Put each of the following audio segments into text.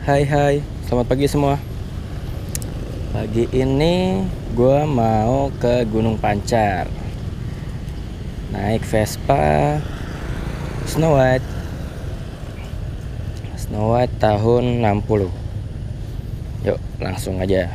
Hai, selamat pagi semua. Pagi ini gue mau ke Gunung Pancar, naik Vespa Snow White tahun 60. Yuk langsung aja.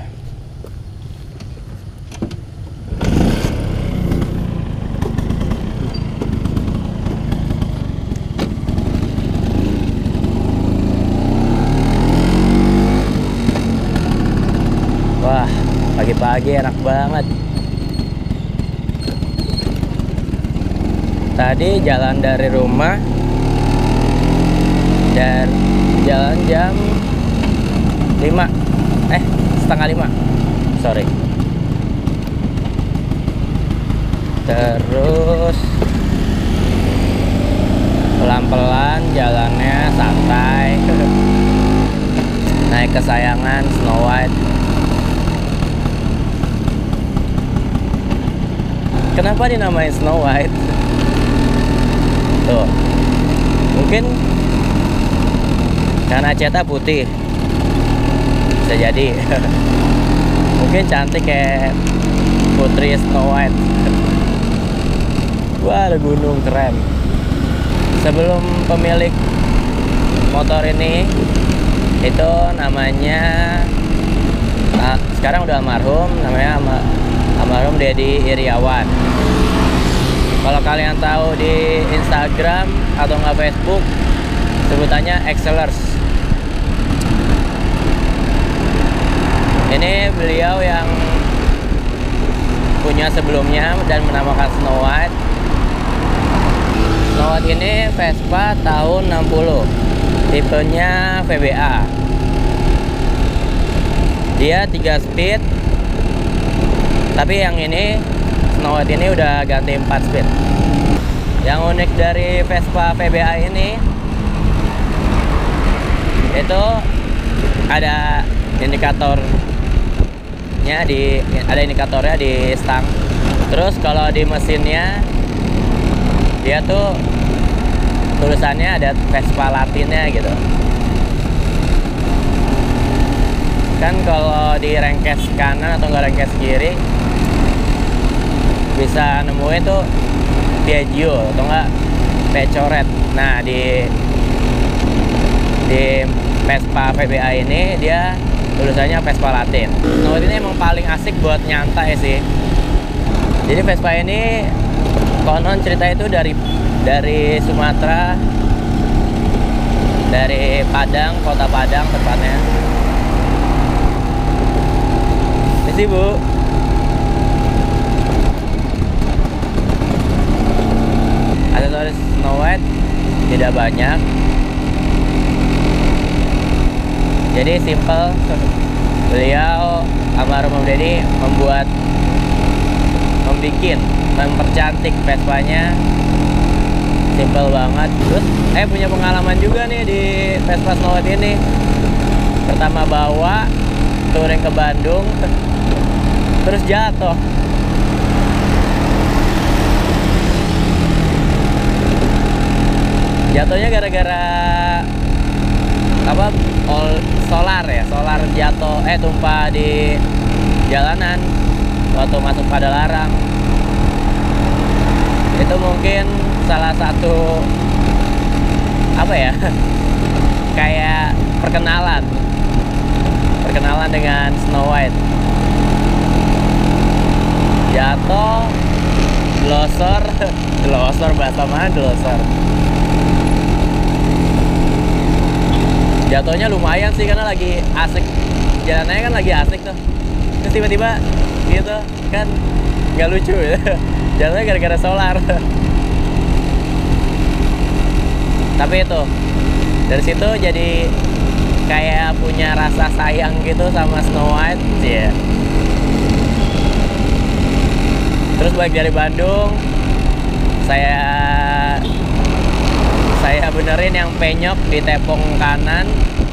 Wah, pagi-pagi enak banget. Tadi jalan dari rumah dan jalan jam 5, setengah 5, sorry. Terus pelan-pelan jalannya, santai. Naik kesayangan Snow White. Kenapa dinamain Snow White? Tuh, mungkin karena catnya putih, bisa jadi. Mungkin cantik kayak putri Snow White. Wah, ada gunung, keren. Sebelum pemilik motor ini, itu namanya sekarang udah almarhum, namanya almarhum Dedi Iriawan. Kalau kalian tahu di Instagram atau nggak Facebook, sebutannya Excelers. Ini beliau yang punya sebelumnya dan menamakan Snow White. Snow White ini Vespa tahun 60, tipenya VBA. Dia 3 speed, tapi yang ini Snow White ini udah ganti 4 speed. Yang unik dari Vespa VBA ini itu ada indikatornya di stang. Terus kalau di mesinnya dia tuh tulisannya ada Vespa Latinnya gitu. Kan kalau di rengkes kanan atau nggak rengkes kiri bisa nemuin tuh Piaggio atau enggak Pecoret. Nah, di Vespa VBA ini dia tulisannya Vespa Latin. Snow White ini emang paling asik buat nyantai sih. Jadi Vespa ini konon cerita itu dari Sumatera, dari Padang, kota Padang tepatnya. Ini sih, Bu. Aksesoris Snow White tidak banyak, jadi simple. Beliau almarhum Dedi mempercantik Vespanya, simple banget. Terus punya pengalaman juga nih di Vespa Snow White ini. Pertama bawa touring ke Bandung, terus jatuh. Jatuhnya gara-gara solar jatuh, tumpah di jalanan waktu masuk pada larang. Itu mungkin salah satu kayak perkenalan dengan Snow White. Jatuh, glosor bahasa mana glosor. Jatuhnya lumayan sih karena lagi asik, jalanannya kan lagi asik tuh. Terus tiba-tiba gitu kan, nggak lucu ya. Jatuhnya gara-gara solar. Tapi itu dari situ jadi kayak punya rasa sayang gitu sama Snow White, yeah. Terus balik dari Bandung, saya benerin yang penyok di tepung kanan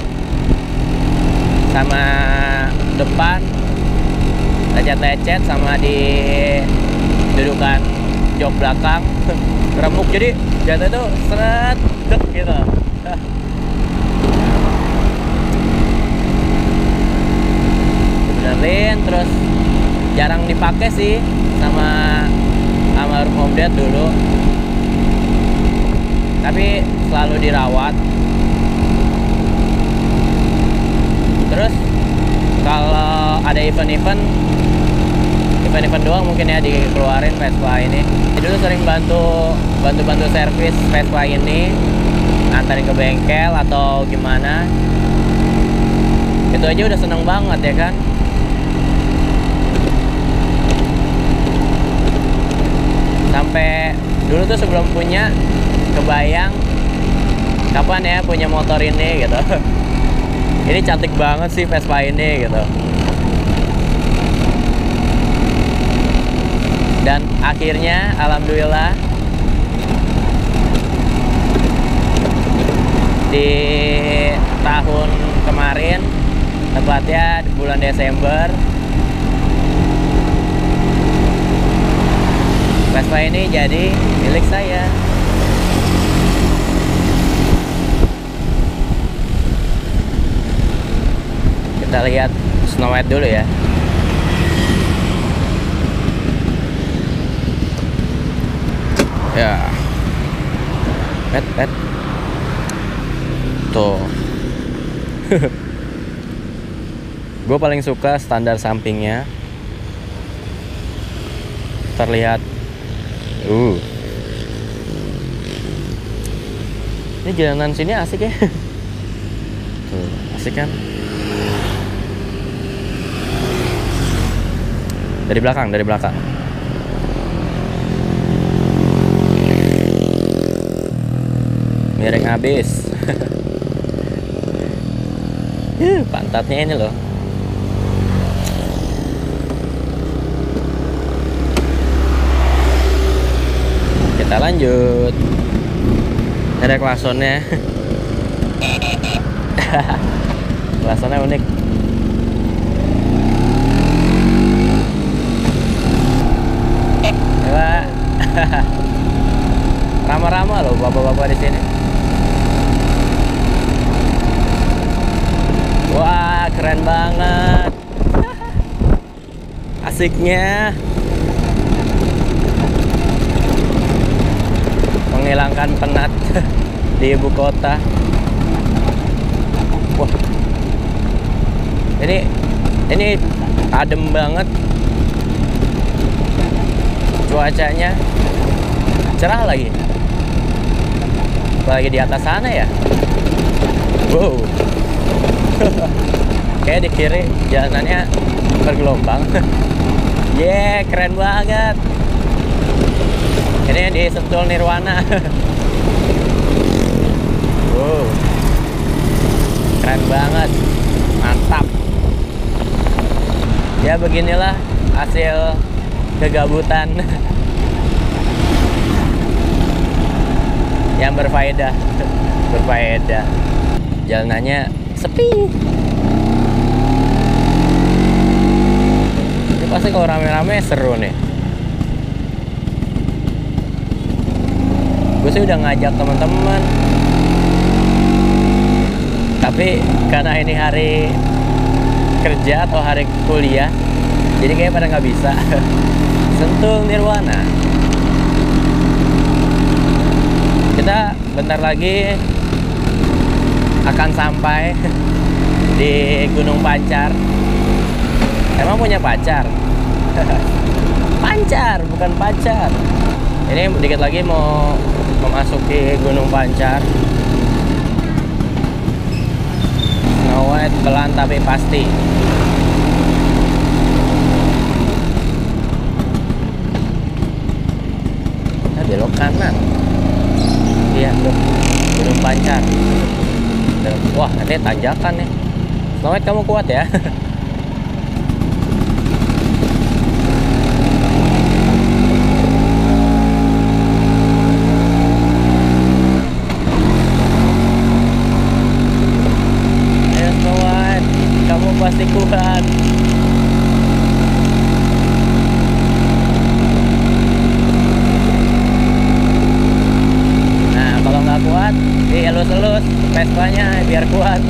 sama depan, lecet-lecet sama di dudukan jok belakang remuk, jadi jatuh tuh seret gitu. jarang dipakai sih sama Om Ded dulu, tapi selalu dirawat. Terus kalau ada event doang mungkin ya dikeluarin Vespa ini. Dulu sering bantu servis Vespa ini, antarin ke bengkel atau gimana. Itu aja udah seneng banget ya kan. Sampai dulu tuh sebelum punya, kebayang kapan ya punya motor ini gitu. Ini cantik banget sih Vespa ini gitu. Dan akhirnya alhamdulillah di tahun kemarin, tepatnya di bulan Desember, Vespa ini jadi milik saya. Kita lihat Snow White dulu ya. Ya, pet. Tuh. Gue paling suka standar sampingnya. Terlihat. Ini jalanan sini asik ya. Tuh, asik kan? Dari belakang. Miring habis. Pantatnya ini loh. Kita lanjut. Ada klasonnya. Klasonnya unik. Coba. Ramah-ramah loh bapak-bapak di sini. Wah, keren banget. Asiknya. Menghilangkan penat di ibu kota. Wah. Ini adem banget. Cuacanya cerah lagi. Apalagi di atas sana ya. Wow. Kayak di kiri jalanannya bergelombang. Keren banget. Ini di Sentul Nirwana. Wow. Keren banget. Mantap. Ya beginilah hasil kegabutan yang berfaedah. Jalanannya sepi. Ini pasti kalau rame-rame seru nih. Gue sih udah ngajak teman-teman, tapi karena ini hari kerja atau hari kuliah, jadi kayak pada nggak bisa. Sentul Nirwana. Kita bentar lagi akan sampai di Gunung Pancar. Emang punya pacar? Pancar, bukan pacar. Ini dikit lagi mau memasuki Gunung Pancar. Snow White pelan tapi pasti. Kita belok kanan. Iya tuh, Gunung Pancar. Wah, ini tanjakan nih. Snow White, kamu kuat ya. Ayo Snow White, kamu pasti kuat. Nah, kalau nggak kuat, dielus-elus Vespanya biar kuat.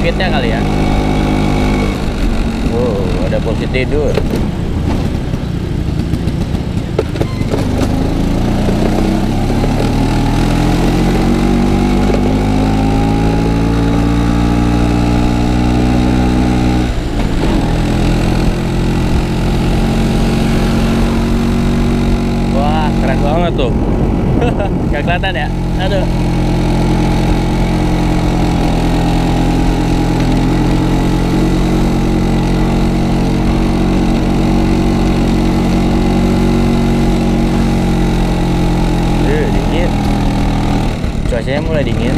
speednya kali ya. Ada posisi tidur. Wah, keren banget tuh. Gak kelihatan ya? Aduh. Dingin. Cuacanya mulai dingin.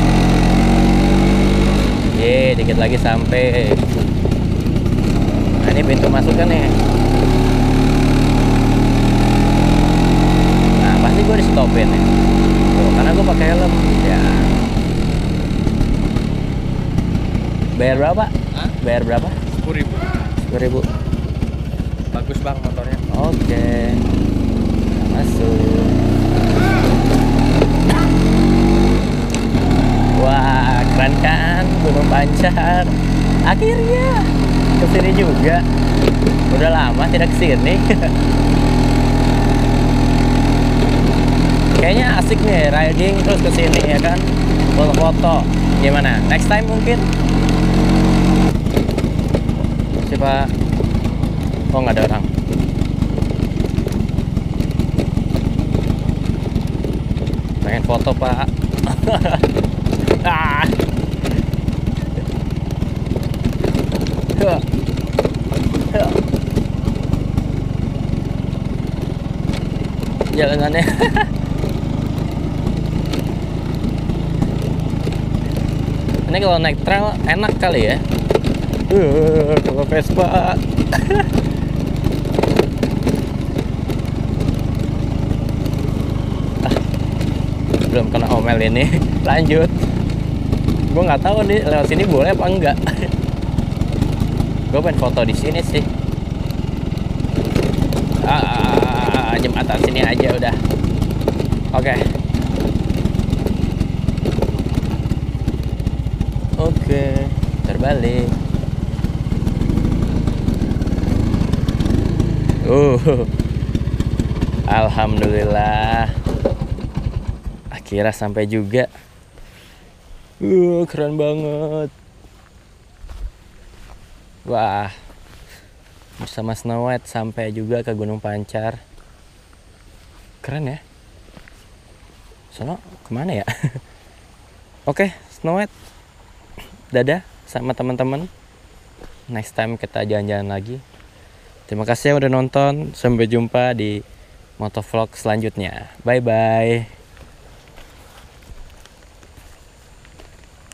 Dikit lagi sampai. Nah, ini pintu masuknya nih. Nah, pasti gue di stopin ya. Tuh, karena gue pakai helm. Ya. Bayar berapa? Hah? Bayar berapa? 10.000. 10.000. Bagus bang motornya. Oke. Masuk. Wah, keren kan Gunung Pancar. Akhirnya kesini juga. Udah lama tidak kesini. Kayaknya asik nih riding terus kesini ya kan. Foto-foto. Gimana? Next time mungkin? Siapa? Oh, nggak ada orang. Pengen foto, Pak. Ah. Jalanannya. Ini kalau naik trail enak kali ya. Kalau Vespa. Belum kena omel ini. Lanjut. Gue nggak tahu nih lewat sini boleh apa enggak. Gue pengen foto di sini sih. Jembatan sini aja udah. Oke. Oke, terbalik. Alhamdulillah. Akhirnya sampai juga. Keren banget. Wah. Bersama Snow White sampai juga ke Gunung Pancar. Keren ya. Sono kemana ya? Oke, Snow White. Dadah sama teman-teman. Next time kita jalan-jalan lagi. Terima kasih yang udah nonton. Sampai jumpa di motovlog selanjutnya. Bye bye.